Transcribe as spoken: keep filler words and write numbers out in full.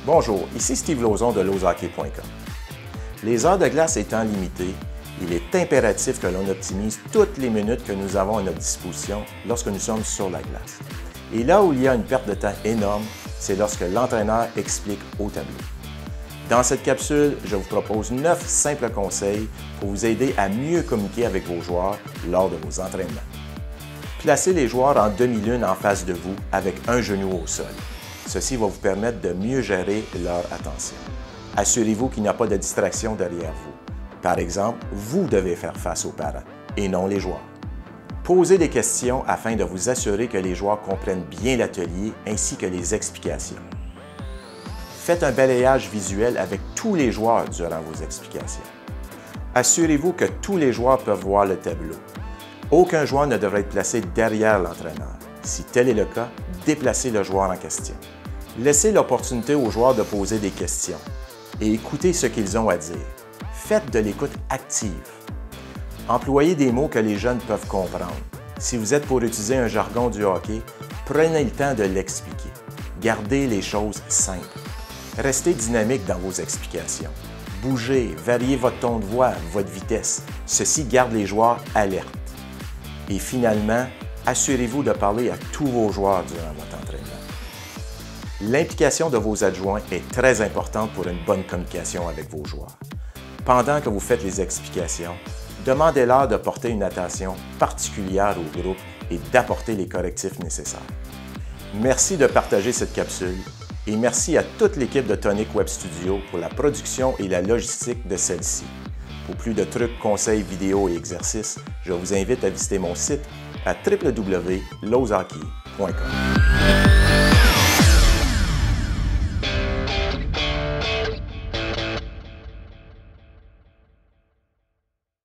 Bonjour, ici Steve Lauzon de Loz Hockey point com. Les heures de glace étant limitées, il est impératif que l'on optimise toutes les minutes que nous avons à notre disposition lorsque nous sommes sur la glace. Et là où il y a une perte de temps énorme, c'est lorsque l'entraîneur explique au tableau. Dans cette capsule, je vous propose neuf simples conseils pour vous aider à mieux communiquer avec vos joueurs lors de vos entraînements. Placez les joueurs en demi-lune en face de vous avec un genou au sol. Ceci va vous permettre de mieux gérer leur attention. Assurez-vous qu'il n'y a pas de distraction derrière vous. Par exemple, vous devez faire face aux parents et non les joueurs. Posez des questions afin de vous assurer que les joueurs comprennent bien l'atelier ainsi que les explications. Faites un balayage visuel avec tous les joueurs durant vos explications. Assurez-vous que tous les joueurs peuvent voir le tableau. Aucun joueur ne devrait être placé derrière l'entraîneur. Si tel est le cas, déplacez le joueur en question. Laissez l'opportunité aux joueurs de poser des questions et écoutez ce qu'ils ont à dire. Faites de l'écoute active. Employez des mots que les jeunes peuvent comprendre. Si vous êtes pour utiliser un jargon du hockey, prenez le temps de l'expliquer. Gardez les choses simples. Restez dynamique dans vos explications. Bougez, variez votre ton de voix, votre vitesse. Ceci garde les joueurs alertes. Et finalement, assurez-vous de parler à tous vos joueurs durant votre entraînement. L'implication de vos adjoints est très importante pour une bonne communication avec vos joueurs. Pendant que vous faites les explications, demandez-leur de porter une attention particulière au groupe et d'apporter les correctifs nécessaires. Merci de partager cette capsule et merci à toute l'équipe de Tonic Web Studio pour la production et la logistique de celle-ci. Pour plus de trucs, conseils, vidéos et exercices, je vous invite à visiter mon site à w w w point loz hockey point com.